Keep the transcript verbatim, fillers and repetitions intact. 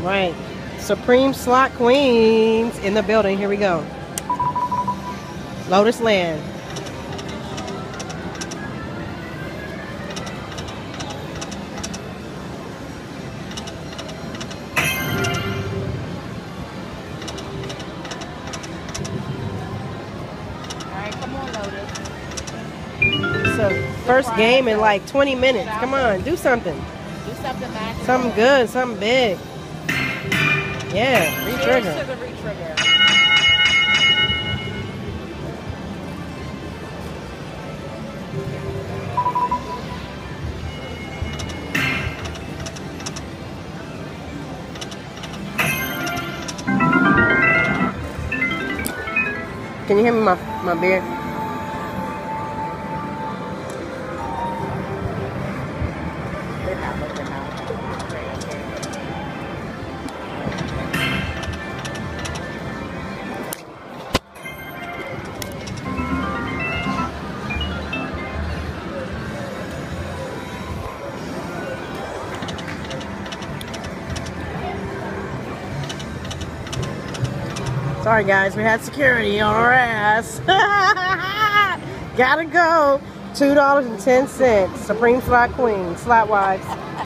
Right. Supreme Slot Queens in the building. Here we go. Lotus Land. Alright, come on, Lotus. So first game in like twenty minutes. Come on, do something. Do something magical. Something good, something big. Yeah, re-trigger. Cheers to the re-trigger. Can you hear me, my, my beer? They're not looking out. Sorry guys, we had security on our ass. Gotta go. two dollars and ten cents. Supreme Slot Queen. Slot Wives.